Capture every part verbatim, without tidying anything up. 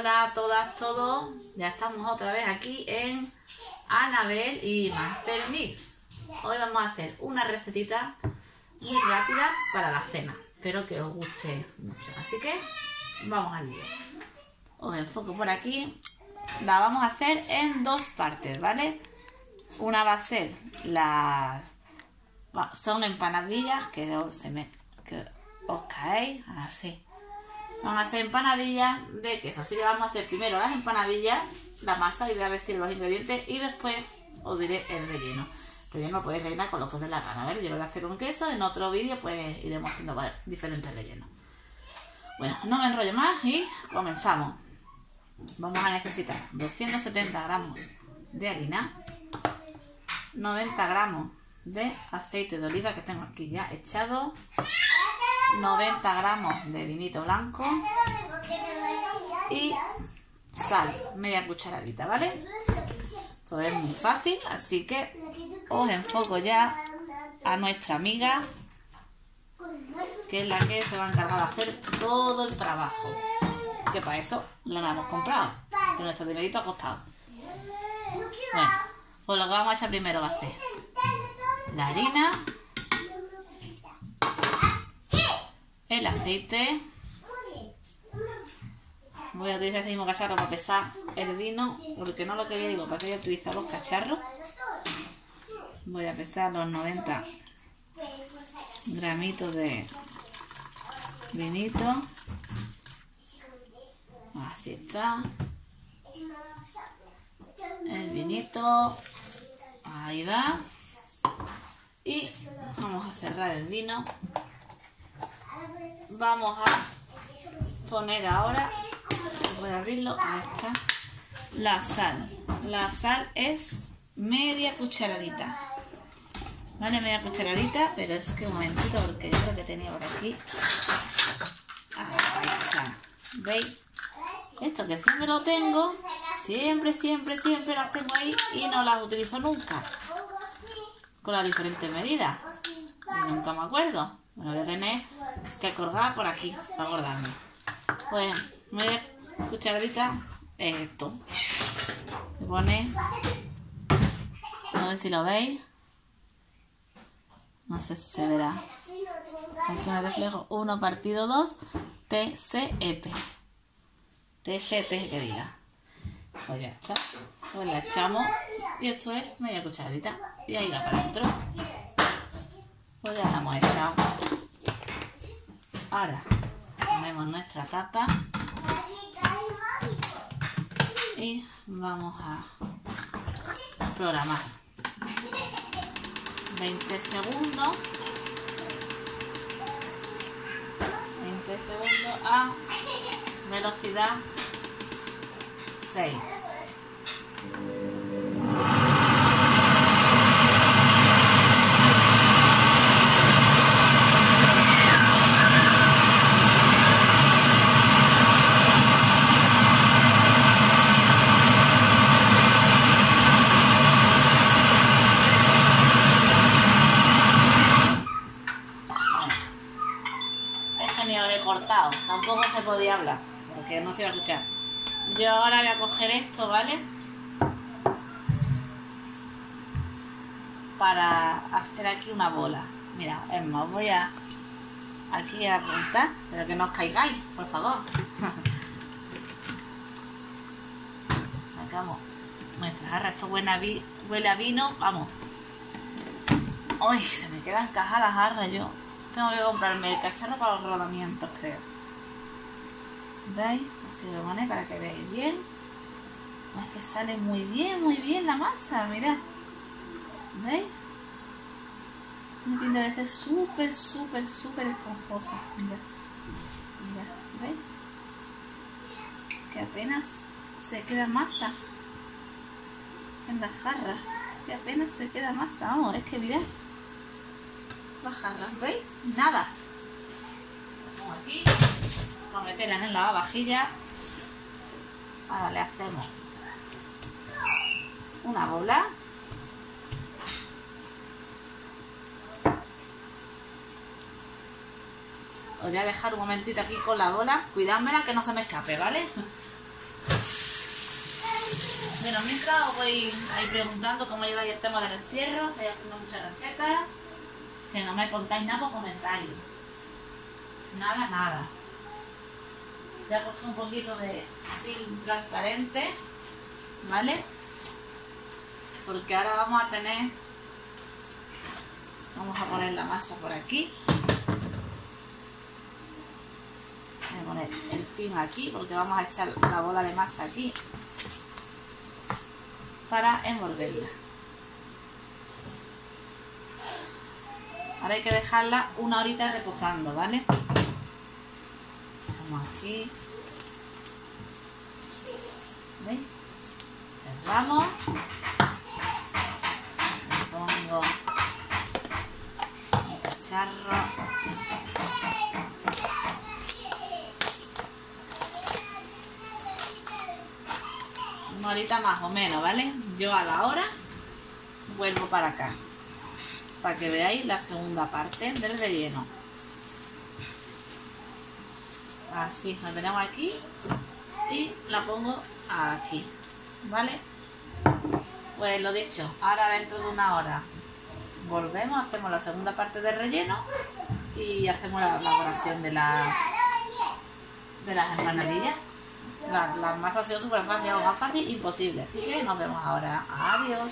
Hola a todas, todos. Ya estamos otra vez aquí en Annabel y Master Mix. Hoy vamos a hacer una recetita muy rápida para la cena. Espero que os guste mucho. Así que vamos al lío. Os enfoco por aquí. La vamos a hacer en dos partes, ¿vale? Una va a ser las... son empanadillas que os, se me, que os caéis así. Vamos a hacer empanadillas de queso. Así que vamos a hacer primero las empanadillas, la masa, y voy a decir los ingredientes y después os diré el relleno. El relleno lo podéis rellenar con lo que os dé la gana. A ver, yo lo voy a hacer con queso. En otro vídeo pues iremos haciendo diferentes rellenos. Bueno, no me enrollo más y comenzamos. Vamos a necesitar doscientos setenta gramos de harina, noventa gramos de aceite de oliva que tengo aquí ya echado, noventa gramos de vinito blanco y sal, media cucharadita, ¿vale? Todo es muy fácil, así que os enfoco ya a nuestra amiga, que es la que se va a encargar de hacer todo el trabajo, que para eso lo hemos comprado, que nuestro dinerito ha costado. Bueno, pues lo que vamos a hacer primero va a ser la harina, el aceite. Voy a utilizar este mismo cacharro para pesar el vino, porque no lo quería, digo, para que voy a utilizar los cacharros. Voy a pesar los noventa gramitos de vinito. Así está. El vinito. Ahí va. Y vamos a cerrar el vino. Vamos a poner ahora, se puede abrirlo, ahí está, la sal. La sal es media cucharadita, ¿vale? Media cucharadita, pero es que un momentito, porque yo creo que tenía por aquí. Ahí está, ¿veis? Esto que siempre lo tengo, siempre, siempre, siempre las tengo ahí y no las utilizo nunca, con las diferentes medidas. Y nunca me acuerdo. Me voy a tener que colgar por aquí para acordarme. Pues media cucharadita es esto. Se pone, a ver si lo veis. No sé si se verá. Aquí me reflejo uno partido dos. T C E P. T C E P que diga. Pues ya está. Pues la echamos. Y esto es media cucharadita. Y ahí va para adentro. Pues ya la hemos echado. Ahora ponemos nuestra tapa y vamos a programar veinte segundos, veinte segundos a velocidad seis. Cortado, tampoco se podía hablar porque no se iba a escuchar. Yo ahora voy a coger esto, ¿vale? Para hacer aquí una bola. Mira, es más, voy a aquí a apuntar, pero que no os caigáis, por favor. Sacamos nuestra jarra. Esto huele a, vi, huele a vino, vamos. Uy, se me queda encajada la jarra yo. Tengo que comprarme el cacharro para los rodamientos, creo. ¿Veis? Así lo pone para que veáis bien. Es que sale muy bien, muy bien la masa, mirad. ¿Veis? Me pinta de ser súper, súper, súper esponjosa. Mirad. Mirad, ¿veis? Que apenas se queda masa en la jarra. Es que apenas se queda masa, vamos, es que mirad. La jarra, ¿veis? Nada. Vamos aquí, vamos a meterla en el lavavajillas. Ahora le hacemos una bola. Os voy a dejar un momentito aquí con la bola. Cuidádmela que no se me escape, ¿vale? Bueno, mientras os voy ahí preguntando cómo lleváis el tema del encierro, estoy haciendo muchas recetas, que no me contáis nada por comentarios. Nada, nada. Voy a coger un poquito de film transparente, ¿vale? Porque ahora vamos a tener, vamos a poner la masa por aquí. Voy a poner el film aquí porque vamos a echar la bola de masa aquí para envolverla. Ahora hay que dejarla una horita reposando, ¿vale? Vamos aquí. ¿Veis? Cerramos. Le pongo el cacharro. Una horita más o menos, ¿vale? Yo a la hora vuelvo para acá para que veáis la segunda parte del relleno. Así, la tenemos aquí y la pongo aquí, ¿vale? Pues lo dicho, ahora dentro de una hora volvemos, hacemos la segunda parte del relleno y hacemos la elaboración de, la, de las empanadillas. La, la masa ha sido súper fácil, o más fácil imposible, así que nos vemos ahora. Adiós.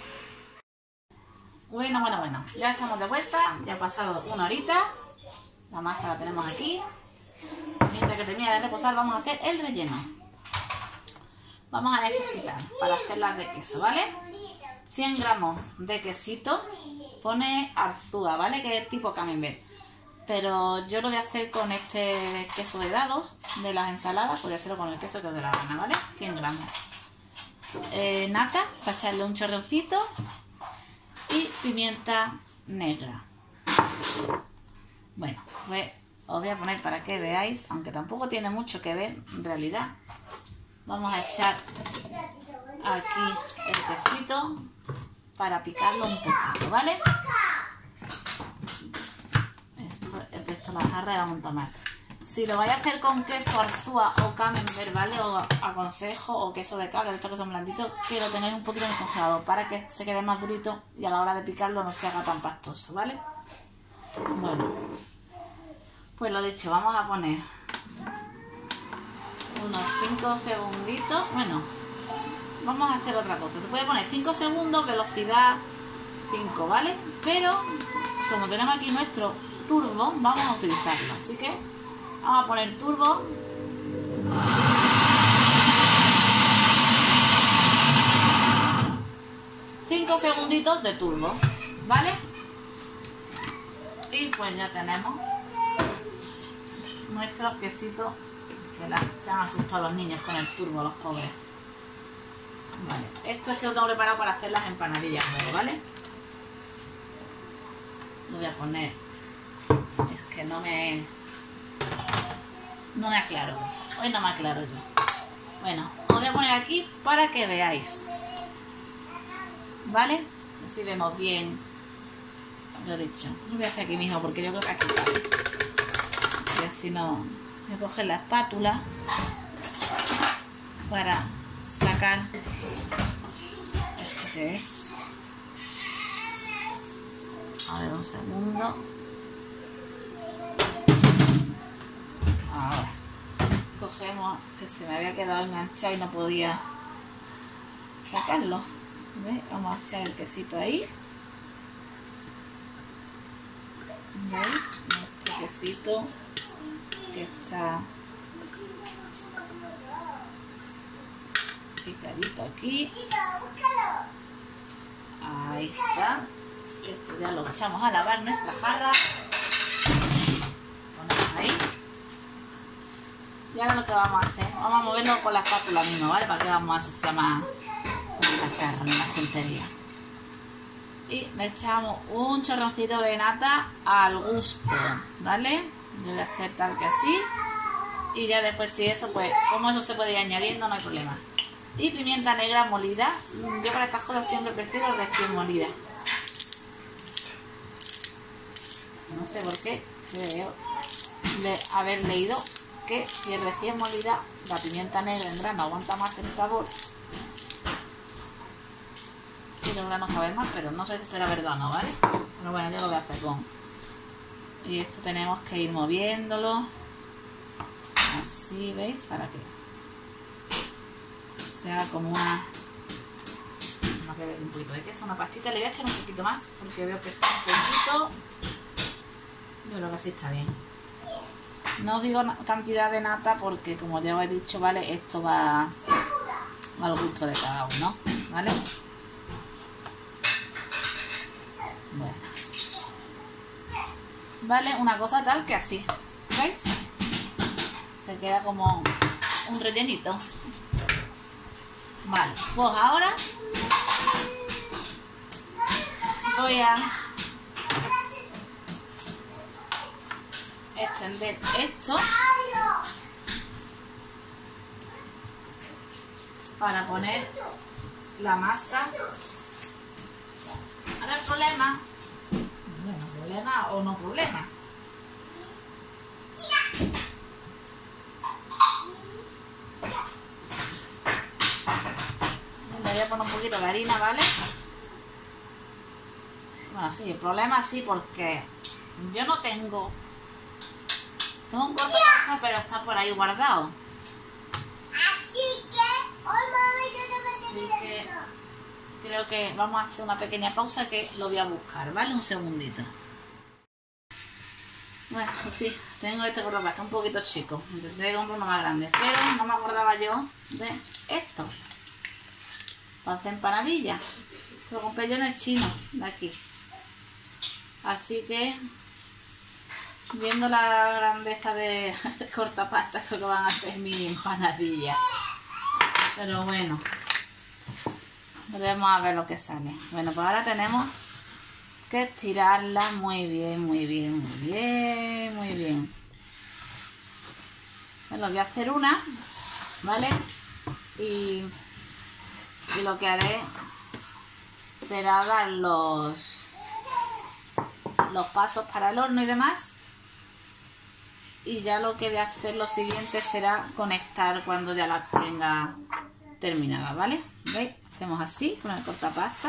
Bueno, bueno, bueno, ya estamos de vuelta, ya ha pasado una horita, la masa la tenemos aquí. Mientras que termina de reposar vamos a hacer el relleno. Vamos a necesitar para hacerlas de queso, ¿vale? cien gramos de quesito, pone Arzúa, ¿vale? Que es tipo camembert. Pero yo lo voy a hacer con este queso de dados de las ensaladas, podría hacerlo con el queso que os dé la gana, ¿vale? cien gramos. Eh, nata, para echarle un chorroncito. Y pimienta negra. Bueno, pues os voy a poner para que veáis, aunque tampoco tiene mucho que ver en realidad. Vamos a echar aquí el quesito para picarlo un poquito, ¿vale? Esto, he puesto la jarra y vamos a tomar. Si lo vais a hacer con queso Arzúa o camembert, ¿vale? Os aconsejo, o queso de cabra, estos que son blanditos, que lo tengáis un poquito en el congelador para que se quede más durito y a la hora de picarlo no se haga tan pastoso, ¿vale? Bueno, pues lo dicho, vamos a poner unos cinco segunditos. Bueno, vamos a hacer otra cosa. Se puede poner cinco segundos, velocidad cinco, ¿vale? Pero como tenemos aquí nuestro turbo, vamos a utilizarlo, así que vamos a poner turbo. cinco segunditos de turbo, ¿vale? Y pues ya tenemos nuestro quesito, que la, se han asustado los niños con el turbo, los pobres. Vale, esto es que lo tengo preparado para hacer las empanadillas luego, ¿vale? Lo voy a poner, es que no me... No me aclaro, hoy no me aclaro yo. Bueno, os voy a poner aquí para que veáis, ¿vale? Así vemos bien, lo dicho. Lo voy a hacer aquí mismo porque yo creo que aquí cabe. Y así no... Voy a coger la espátula para sacar esto que es. A ver, un segundo. Ahora cogemos, que se me había quedado enganchado y no podía sacarlo. ¿Ves? Vamos a echar el quesito ahí. ¿Veis? Nuestro quesito que está picadito aquí. Ahí está. Esto ya lo echamos a lavar nuestra jarra. Ponemos ahí. Y ahora lo que vamos a hacer, vamos a moverlo con la espátula misma, ¿vale? Para que vamos a ensuciar más el cacharro, no más tontería. Y le echamos un chorroncito de nata al gusto, ¿vale? Yo voy a hacer tal que así. Y ya después, si eso, pues como eso se puede ir añadiendo, no hay problema. Y pimienta negra molida. Yo para estas cosas siempre prefiero recién molida. No sé por qué, creo de haber leído que si es recién molida, la pimienta negra en grano aguanta más el sabor y luego no cabe más, pero no sé si será verdad o no, ¿vale? Pero bueno, yo lo voy a hacer con... Y esto tenemos que ir moviéndolo. Así, ¿veis? Para que sea como una... No quede un poquito de queso, una pastita. Le voy a echar un poquito más porque veo que está un poquito... Yo creo que así está bien. No digo cantidad de nata porque, como ya os he dicho, ¿vale? Esto va al gusto de cada uno, ¿vale? Bueno. Vale, una cosa tal que así, ¿veis? Se queda como un rellenito. Vale, pues ahora voy a extender esto para poner la masa. Ahora el problema, bueno, problema o no problema, le voy a poner un poquito de harina, ¿vale? Bueno, sí, el problema sí, porque yo no tengo tengo un cortapaja, pero está por ahí guardado. Así que hoy mami yo te Así que creo que vamos a hacer una pequeña pausa que lo voy a buscar, ¿vale? Un segundito. Bueno, pues sí, tengo este cortapaja, está un poquito chico. Intenté comprar uno más grande, pero no me acordaba yo de esto. Para hacer empanadillas. Lo compré yo en el chino, de aquí. Así que, viendo la grandeza de cortapastas, creo que van a ser mini empanadillas. Pero bueno, veremos a ver lo que sale. Bueno, pues ahora tenemos que estirarla muy bien, muy bien, muy bien, muy bien. Bueno, voy a hacer una, ¿vale? Y, y lo que haré será dar los... los pasos para el horno y demás, y ya lo que voy a hacer lo siguiente será conectar cuando ya las tenga terminadas, ¿vale? ¿Veis? Hacemos así con el cortapasta.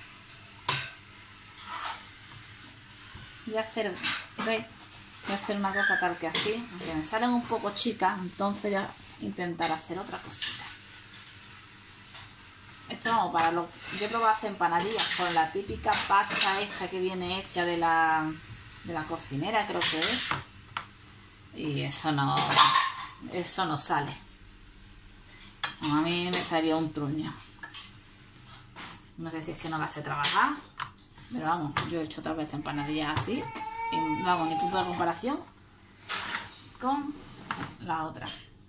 Voy a hacer, ¿veis? Voy a hacer una cosa tal que así, aunque me salen un poco chicas, entonces ya intentar hacer otra cosita. Esto vamos para lo... Yo he probado hacer empanadillas con la típica pasta esta que viene hecha de la, de la cocinera, creo que es. Y eso no... Eso no sale. A mí me salió un truño. No sé si es que no la sé trabajar. Pero vamos, yo he hecho otra vez empanadillas así. Y vamos, ni punto de comparación con la otra.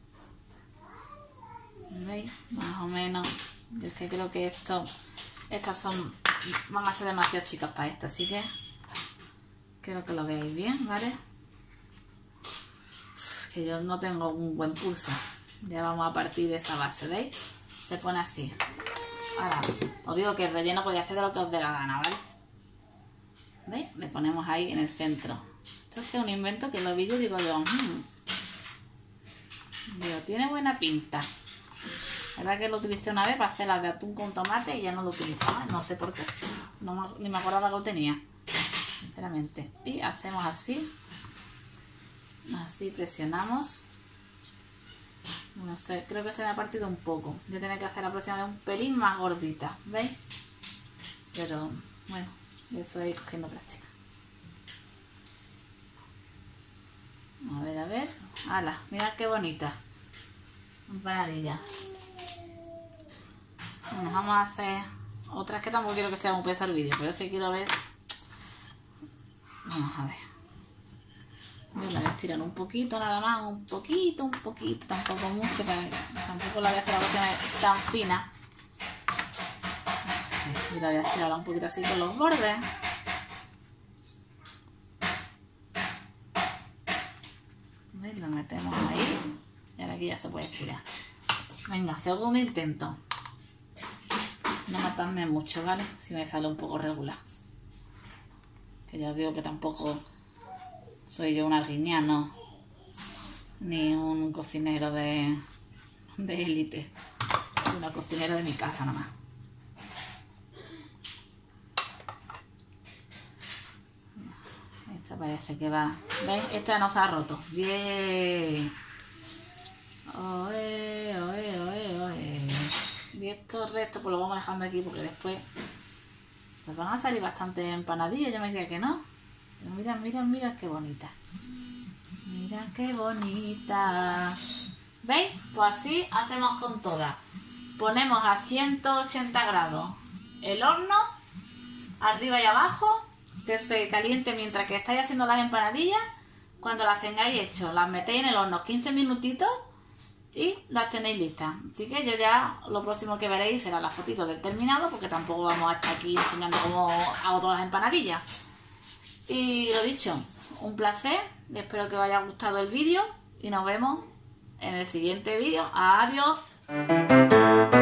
¿Veis? Más o menos... Yo es que creo que esto, estas son, van a ser demasiado chicas para esta, así que quiero que lo veáis bien, ¿vale? Uf, que yo no tengo un buen pulso. Ya vamos a partir de esa base, ¿veis? Se pone así. Ahora, os digo que el relleno podéis hacer de lo que os dé la gana, ¿vale? ¿Veis? Le ponemos ahí en el centro. Esto es que es un invento que en los vídeos digo yo, mmm, digo, tiene buena pinta. La verdad que lo utilicé una vez para hacer las de atún con tomate y ya no lo utilizaba, no sé por qué. No me, ni me acordaba que lo tenía, sinceramente. Y hacemos así. Así presionamos. No sé, creo que se me ha partido un poco. Yo tenía que hacer la próxima vez un pelín más gordita, ¿veis? Pero bueno, eso ir cogiendo práctica. A ver, a ver. ¡Hala! Mirad qué bonita empanadilla. Bueno, vamos a hacer otras que tampoco quiero que sea muy pesado el vídeo, pero es que quiero ver. Vamos a ver. Voy a estirar un poquito nada más, un poquito, un poquito, tampoco mucho, pero tampoco la voy a hacer la próxima vez tan fina. Y la voy a estirar un poquito así con los bordes. ¿Veis? Lo metemos ahí y ahora aquí ya se puede estirar. Venga, segundo intento. No matarme mucho, ¿vale? Si me sale un poco regular. Que ya os digo que tampoco soy yo un arguiñano ni un cocinero de de élite. Soy una cocinera de mi casa nada más. Esta parece que va. ¿Ven? Esta no se ha roto. ¡Bien! ¡Oe, oe, oe, oe! Y estos restos pues los vamos dejando aquí porque después pues van a salir bastante empanadillas. Yo me creía que no. Pero mira, mira, mira qué bonita. Mira qué bonita. ¿Veis? Pues así hacemos con todas. Ponemos a ciento ochenta grados el horno, arriba y abajo, que se caliente mientras que estáis haciendo las empanadillas. Cuando las tengáis hechas, las metéis en el horno quince minutitos y las tenéis listas. Así que yo ya lo próximo que veréis será la fotito del terminado, porque tampoco vamos a estar aquí enseñando cómo hago todas las empanadillas. Y lo dicho, un placer, espero que os haya gustado el vídeo y nos vemos en el siguiente vídeo. Adiós.